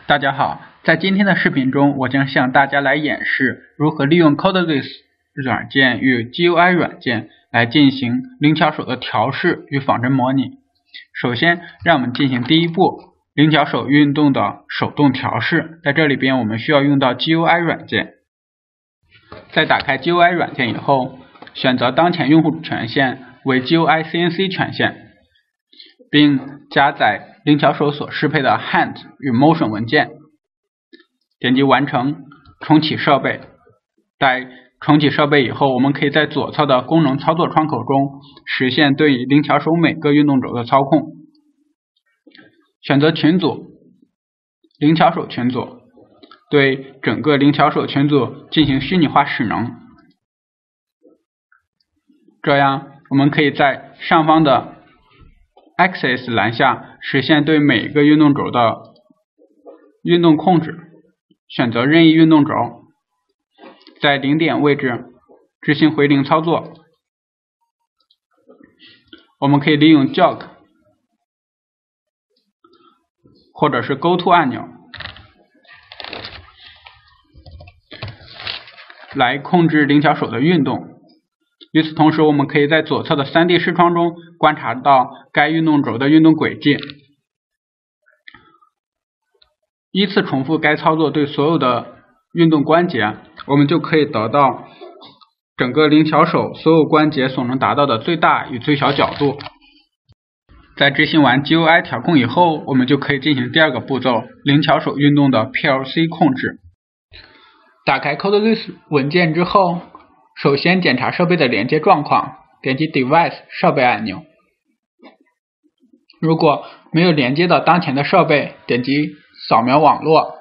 大家好，在今天的视频中，我将向大家来演示如何利用 Codesys 软件与 GUI 软件来进行灵巧手的调试与仿真模拟。首先，让我们进行第一步，灵巧手运动的手动调试。在这里边，我们需要用到 GUI 软件。在打开 GUI 软件以后，选择当前用户权限为 GUI CNC 权限，并加载灵巧手所适配的 Hand 与 Motion 文件，点击完成，重启设备。在重启设备以后，我们可以在左侧的功能操作窗口中实现对灵巧手每个运动轴的操控。选择群组，灵巧手群组，对整个灵巧手群组进行虚拟化使能。这样，我们可以在上方的 Axis 栏下实现对每个运动轴的运动控制，选择任意运动轴，在零点位置执行回零操作。我们可以利用 Jog 或者是 Go to 按钮来控制灵巧手的运动。与此同时，我们可以在左侧的 3D 视窗中观察到该运动轴的运动轨迹。依次重复该操作对所有的运动关节，我们就可以得到整个灵巧手所有关节所能达到的最大与最小角度。在执行完 GUI 调控以后，我们就可以进行第二个步骤，灵巧手运动的 PLC 控制。打开 Codesys 文件之后，首先检查设备的连接状况，点击 Device 设备按钮。如果没有连接到当前的设备，点击扫描网络。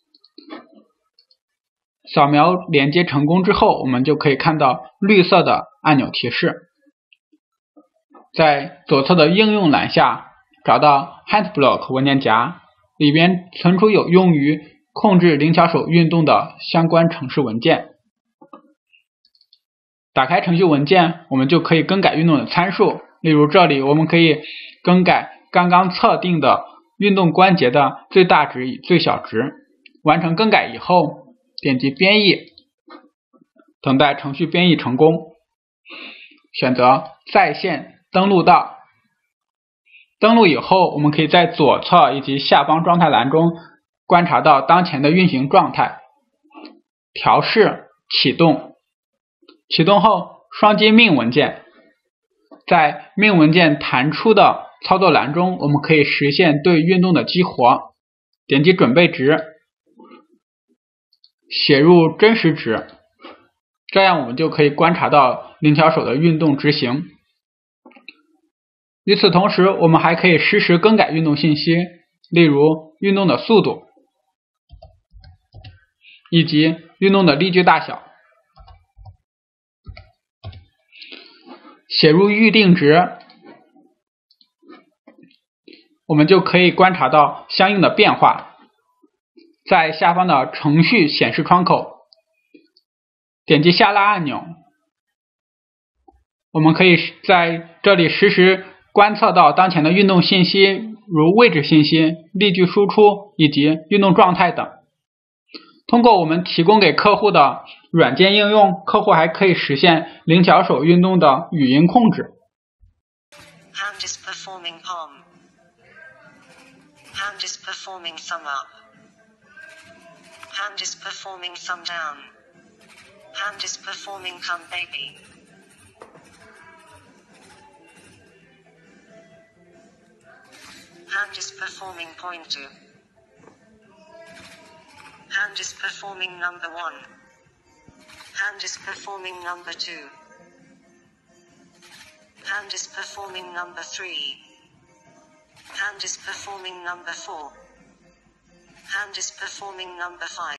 扫描连接成功之后，我们就可以看到绿色的按钮提示。在左侧的应用栏下找到 Handblock 文件夹，里边存储有用于控制灵巧手运动的相关程式文件。打开程序文件，我们就可以更改运动的参数，例如这里我们可以更改刚刚测定的运动关节的最大值与最小值。完成更改以后，点击编译，等待程序编译成功，选择在线登录到。登录以后，我们可以在左侧以及下方状态栏中观察到当前的运行状态。调试启动，启动后双击命文件，在命文件弹出的操作栏中，我们可以实现对运动的激活。点击准备值，写入真实值，这样我们就可以观察到灵巧手的运动执行。与此同时，我们还可以实时更改运动信息，例如运动的速度以及运动的力矩大小。写入预定值，我们就可以观察到相应的变化。在下方的程序显示窗口，点击下拉按钮，我们可以在这里实时观测到当前的运动信息，如位置信息、力矩输出以及运动状态等。通过我们提供给客户的软件应用，客户还可以实现灵巧手运动的语音控制。 Hand is performing palm. Hand is performing thumb up. Hand is performing thumb down. Hand is performing come baby. Hand is performing point to. Hand is performing number 1. Hand is performing number 2. Hand is performing number 3. Hand is performing number 4. Hand is performing number 5.